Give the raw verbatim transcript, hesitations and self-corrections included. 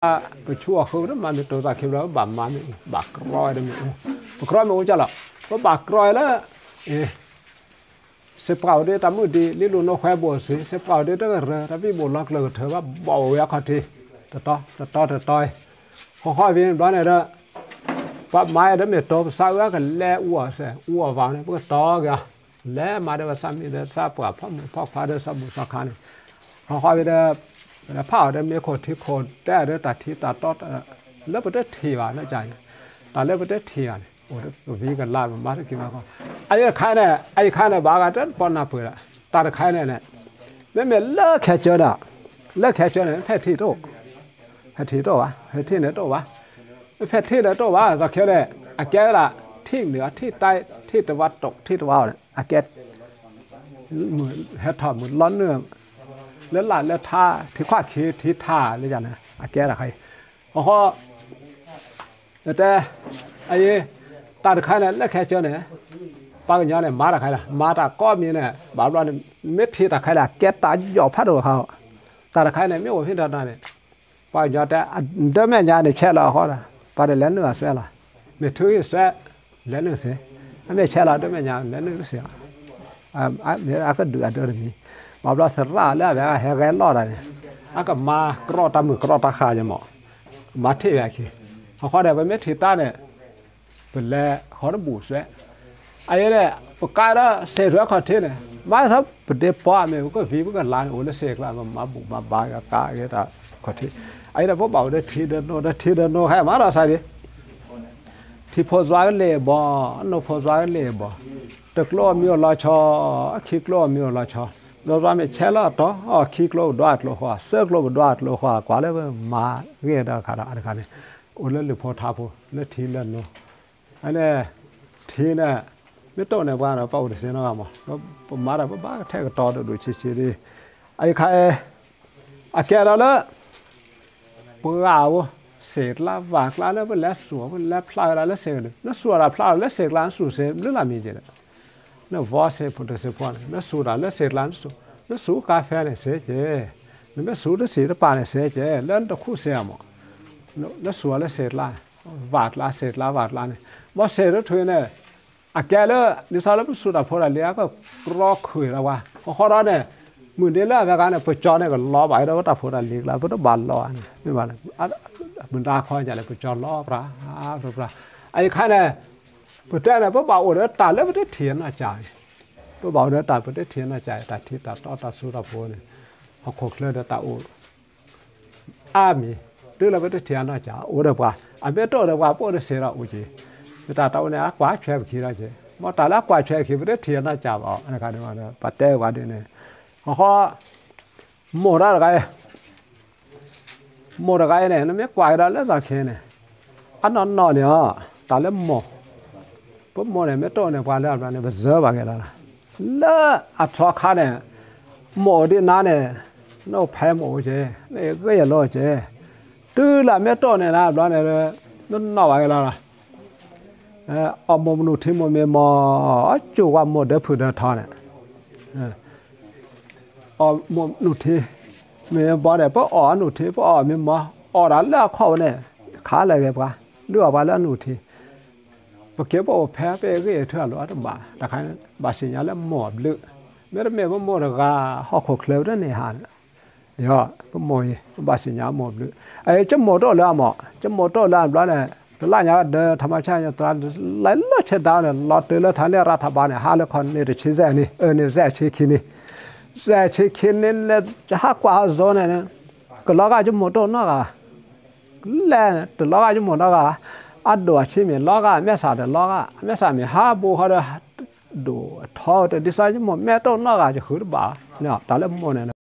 ไปชั่วเขาแล้วมันตัวตาเขียวแล้วบามันบากรอยเดิมบากรอยมันจะหรอกเพราะบากรอยแล้วเออเสพเก่าเดี๋ยวตามมือดีลิลุนเอาแควบัวสิเสพเก่าเดี๋ยวต้องเรือถ้าพี่บุญรักเลยเธอว่าเบาอยากขอทีแต่ต่อแต่ต่อแต่ต่อยค่อยๆวิ่งร้อนเลยเด้อปั๊บไม้เดิมเนี่ยโตสาวกันแล่อ้วเสียอ้ววางเนี่ยเพื่อต่อกันแล่มาเดี๋ยวซ้ำอีเดี๋ยวซาปกับพ่อพ่อฟ้าเดี๋ยวซาบุษาคานี่ค่อยๆไปเด้อแล้วผ้าเดิมมีคนที่คนแต่เดี๋ยวตัดที่ตัดต่อแล้วไปได้ทีว่าน่าใจตัดแล้วไปได้ทีอ่ะโอ้ตัววิ่งกันลาบมาสักกี่มาก็ไอ้ข้าเนี่ยไอ้ข้าเนี่ยบากันเดินปอนนาเปิดละตัดข้าเนี่ยเนี่ยแล้วเมื่อเลิกแค่เจอละเลิกแค่เจอเนี่ยแค่ที่โตแค่ที่โตวะแค่ที่เนี่ยโตวะแค่ที่เนี่ยโตวะก็แค่เนี่ยอาแกละที่เหนือที่ใต้ที่ตะวันตกที่ตะวันเนี่ยอาแกเหมือนแฮทอมเหมือนร้อนเนื้อแล้วหลานแล้วท่าที่คว้าขีที่ท่าเลยจังนะอาแกละใครอ๋อแต่ไอ้ตาตะไคร้เนี่ยแล้วแค่เจอเนี่ยปากอย่างเนี่ยมาตะไคร้ละมาตะก้อมีเนี่ยบาปเราเนี่ยเม็ดที่ตะไคร้ละแกตาหยอกพัดหัวเขาตาตะไคร้เนี่ยไม่โอ้พี่ดาเนี่ยปากอย่างแต่เดิมแม่ยาเนี่ยแช่ละเขาละปากเดี๋ยวเล่นเนื้อเสียละไม่ถือเสียเล่นเนื้อเสียไม่แช่ละเดิมแม่ยาเล่นเนื้อเสียอ่าเดี๋ยวอาก็เดือดเดือดนี่บาปเราสระแล้วแบบแหกแกนรอดอะไรอาก็มากรอตามือกรอตาขาอย่างหมอมาเที่ยวขี้เขาเขาได้ไปเม็ดที่ตาเนี่ยเป็นแร่เขาต้องบูดเสียไอ้เนี่ยปกติแล้วเสกแล้วเขาเที่ยเนี่ยไม่ครับเป็นเด็กป้าเนี่ยก็ฟีมันก็ล้านโอ้แล้วเสกแล้วมาบุกมาบายกับตาเงี้ยแต่เขาเที่ยไอ้เนี่ยพวกเบาได้ทีเดินโน่ได้ทีเดินโน่ให้มาเราใส่ดิที่พอใจกันเลยบ่โน่พอใจกันเลยบ่ตะกล้อมีอะไรชอขี้กล้อมีอะไรชอเราว่าไม่ใช่แล้วต่ออ๋อขี้กล้อดวดโลหัวเสือกล้อดวดโลหัวกว่าเลยมาเงี้ยได้ขนาดอะไรกันเนี่ยโอ้แล้วหรือพอท้าพอแล้วทีเดินโน่อันนี้ทีเนี่ยไม่ต้องเนี่ยว่าเราเป้าดิเสียนะครับมั้งก็ผมมาแล้วบ้าแท้ก็ต่อดูชิๆดิไอ้ใครอาแกเราละเปล่าเศษละวากละแล้วเป็นแล้วสัวเป็นแล้วพลายละแล้วเศษเลยแล้วสัวละพลายแล้วเศษละสูเศษเรื่องละมีเจเลยแล้ววอเศษพุทธเศษพวนแล้วสูละแล้วเศษละสูแล้วสูกาแฟเนี่ยเศษเจแล้วไม่สูแล้วสีละปานเนี่ยเศษเจแล้วตะคู่เสียมั้งแล้วสัวแล้วเศษละวาดละเศษละวาดละเนี่ยว่าเศษแล้วถุยเนี่ยอาแกเลยดิฉันแล้วสุดาพอละเลี้ยก็รอคุยแล้วว่าเพราะเขาเนี่ยมือเดียวแล้วแบบนั้นไปจอเนี่ยก็ล้อไปแล้วก็ตัดพอละเลี้ยแล้วก็ต้องบานล้อนี่บานมันตาคอยอย่างไรไปจอล้อปลาปลาไอ้ข้าเนี่ยพอแต่เนี่ยพอบ่าวเนี่ยตัดแล้วไม่ได้เถียนอาจารย์พอบ่าวเนี่ยตัดไม่ได้เถียนอาจารย์ตัดที่ตัดต่อตัดสุดาพอเนี่ยเขาโคกเลยเดี๋ยวตัดโอ้อามีดูแล้วไม่ได้เถียนอาจารย์โอ้เดี๋ยวว่าอันเป็นตัวเดี๋ยวว่าพวกเนี่ยเสียละโอ้จีแต่ตาเนี่ยกว่าแฉบขี้ละเจ้มอตาละกว่าแฉบขี้ไม่ได้เถียนอาจารย์อ๋อนะครับเนี่ยว่าปัตเตว่าเนี่ยเขาโมระอะไรโมระอะไรเนี่ยนั่นไม่กว่าแล้วแล้วสักแค่เนี่ยอันนั้นนอนเนี่ยตาเล่มโมปุ๊บโมเนี่ยไม่โตเนี่ยกว่าแล้วเนี่ยไปเจอบ้างกันแล้วแล้วอัตราค่าเนี่ยโมดีนั่นเนี่ยน้องแพ้โมเจ้เนี่ยก็อย่าล้อเจ้ตื้อละไม่โตเนี่ยนะบ้านเนี่ยนั่นนอนบ้างกันแล้วเอออมมนุษย์ที่มันมีมอจูว่าหมดเดือดผืนเดือดทอนเนี่ยอมมนุษย์ที่มีบ่ได้เพราะอ๋อหนุที่เพราะอ๋อมีมออ๋อแล้วแล้วเขาเนี่ยขาอะไรกันปะเลือกว่าแล้วหนุที่พอเก็บเอาแพ้ไปก็เถื่อนหรือว่าต้องบ่าแต่ใครบาดสิญญาแล้วหมอบลึกไม่ได้เมื่อว่าหมดก็ห่อขกเคลวได้ในหันย่อก็มวยบาดสิญญาหมอบลึกไอ้จะหมดตัวแล้วหมอจะหมดตัวแล้วแล้วเนี่ยล่าอย่างเดินธรรมชาติตราหลายล้อเช็ดดาวเนี่ยลอดเตือนแล้วทางเนี่ยรัฐบาลเนี่ยหาเรื่องคนนี่จะชี้แจงนี่เออนี่แจกชี้คินี่แจกชี้คินี่เนี่ยจะหากว่าโซนเนี่ยก็ล้อก็จะหมดตัวนอกอ่ะแล่แต่ล้อก็จะหมดนอกอ่ะอัดดัวชี้มีล้อก็แม่สาวแต่ล้อก็แม่สาวมีหาบูเขาเลยดูท้อแต่ดีไซน์จะหมดแม่ตัวนอกอ่ะจะขืนบ่าเนี่ยแต่ละหมดเนี่ย